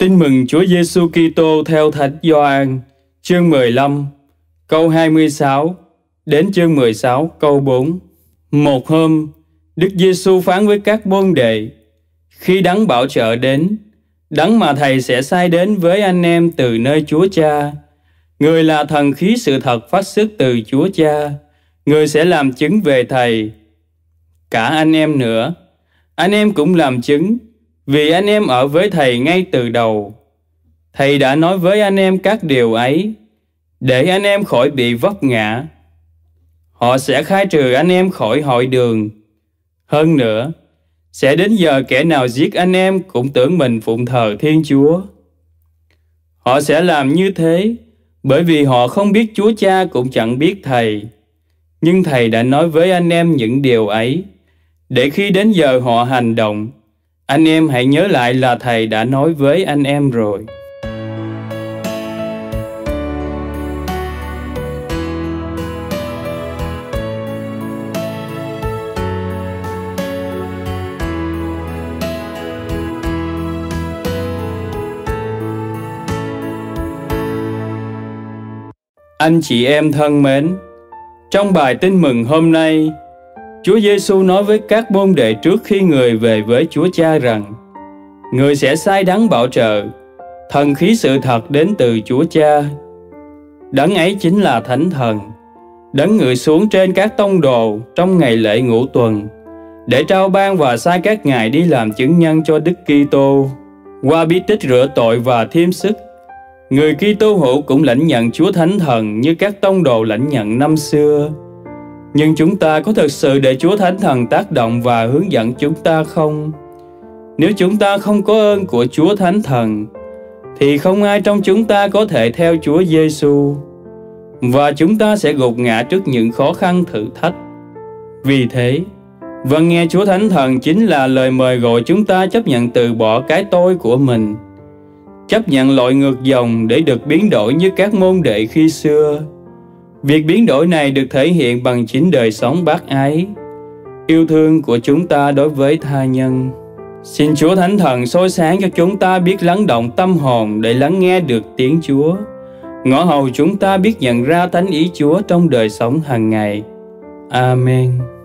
Tin mừng Chúa Giêsu Kitô theo Thánh Gioan, chương 15, câu 26 đến chương 16, câu 4. Một hôm, Đức Giêsu phán với các môn đệ: khi Đấng Bảo Trợ đến, Đấng mà Thầy sẽ sai đến với anh em từ nơi Chúa Cha, Người là thần khí sự thật phát xuất từ Chúa Cha, Người sẽ làm chứng về Thầy. Cả anh em nữa, anh em cũng làm chứng, vì anh em ở với Thầy ngay từ đầu. Thầy đã nói với anh em các điều ấy, để anh em khỏi bị vấp ngã. Họ sẽ khai trừ anh em khỏi hội đường. Hơn nữa, sẽ đến giờ kẻ nào giết anh em cũng tưởng mình phụng thờ Thiên Chúa. Họ sẽ làm như thế, bởi vì họ không biết Chúa Cha cũng chẳng biết Thầy. Nhưng Thầy đã nói với anh em những điều ấy, để khi đến giờ họ hành động, anh em hãy nhớ lại là Thầy đã nói với anh em rồi. Anh chị em thân mến, trong bài tin mừng hôm nay, Chúa Giêsu nói với các môn đệ trước khi Người về với Chúa Cha rằng Người sẽ sai Đấng Bảo Trợ, thần khí sự thật đến từ Chúa Cha. Đấng ấy chính là Thánh Thần, Đấng ngự xuống trên các tông đồ trong ngày lễ Ngũ Tuần, để trao ban và sai các ngài đi làm chứng nhân cho Đức Kitô qua bí tích rửa tội và thêm sức. Người Kitô hữu cũng lãnh nhận Chúa Thánh Thần như các tông đồ lãnh nhận năm xưa. Nhưng chúng ta có thực sự để Chúa Thánh Thần tác động và hướng dẫn chúng ta không? Nếu chúng ta không có ơn của Chúa Thánh Thần, thì không ai trong chúng ta có thể theo Chúa Giêsu, và chúng ta sẽ gục ngã trước những khó khăn thử thách. Vì thế, vâng nghe Chúa Thánh Thần chính là lời mời gọi chúng ta chấp nhận từ bỏ cái tôi của mình, chấp nhận lội ngược dòng để được biến đổi như các môn đệ khi xưa. Việc biến đổi này được thể hiện bằng chính đời sống bác ái, yêu thương của chúng ta đối với tha nhân. Xin Chúa Thánh Thần soi sáng cho chúng ta biết lắng động tâm hồn để lắng nghe được tiếng Chúa, ngõ hầu chúng ta biết nhận ra thánh ý Chúa trong đời sống hàng ngày. Amen.